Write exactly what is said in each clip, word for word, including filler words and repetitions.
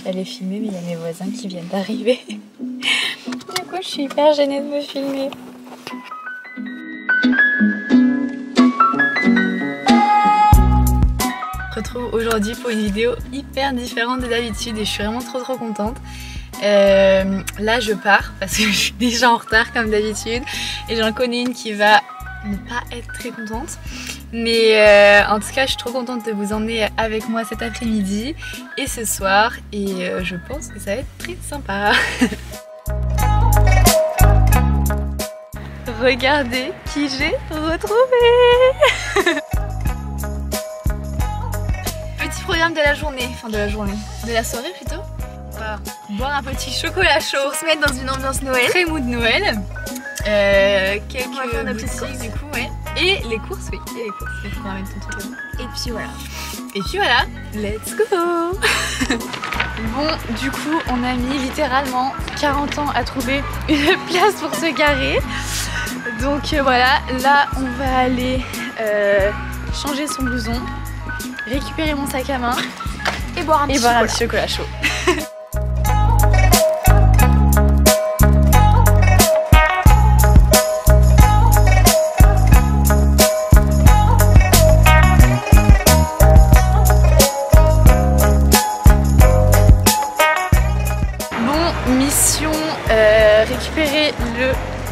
d'aller filmer, mais il y a mes voisins qui viennent d'arriver. Du coup, je suis hyper gênée de me filmer. Je me retrouve aujourd'hui pour une vidéo hyper différente de d'habitude et je suis vraiment trop trop contente. Euh, là je pars parce que je suis déjà en retard comme d'habitude et j'en connais une qui va ne pas être très contente, mais euh, en tout cas je suis trop contente de vous emmener avec moi cet après-midi et ce soir et euh, je pense que ça va être très sympa. Regardez qui j'ai retrouvé. Petit programme de la journée, enfin de la journée, de la soirée plutôt. On va boire un petit chocolat chaud pour se mettre dans une ambiance Noël, très mood Noël. Euh, quelques boutiques du coup, ouais. Et les courses, oui. Et les courses, il faut qu'on ramène ton truc là. Et puis voilà. Et puis voilà, let's go. Bon, du coup, on a mis littéralement quarante ans à trouver une place pour se garer. Donc euh, voilà, là on va aller euh, changer son blouson, récupérer mon sac à main et boire un petit, et boire chocolat. un petit chocolat chaud. Bon, mission euh, récupérer le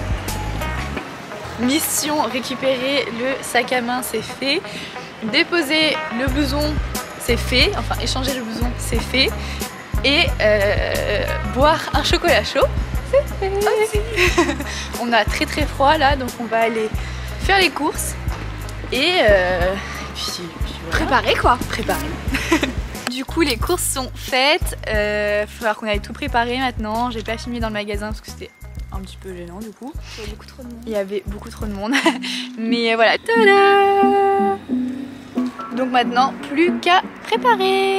mission récupérer le sac à main, c'est fait. Déposer le blouson, c'est fait. Enfin, échanger le blouson, c'est fait. Et euh, boire un chocolat chaud, c'est fait. On a très très froid là, donc on va aller faire les courses. Et euh, puis, puis voilà. Préparer quoi. Préparer. Du coup, les courses sont faites. Il euh, va falloir qu'on aille tout préparer maintenant. J'ai pas filmé dans le magasin parce que c'était un petit peu gênant du coup. Il y avait beaucoup trop de monde. Il y avait beaucoup trop de monde. Mais voilà. Tada! Donc maintenant, plus qu'à préparer.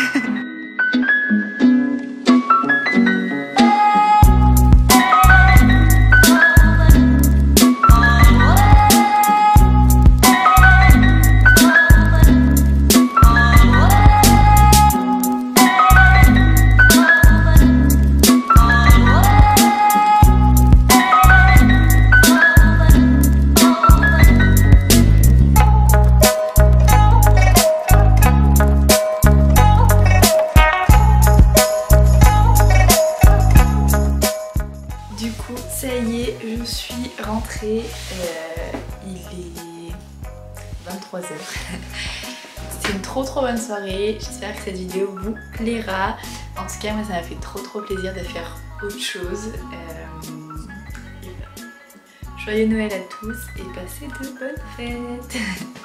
Ça y est, je suis rentrée, euh, il est vingt-trois heures. C'était une trop trop bonne soirée, j'espère que cette vidéo vous plaira. En tout cas, moi ça m'a fait trop trop plaisir de faire autre chose. Euh, et voilà. Joyeux Noël à tous et passez de bonnes fêtes.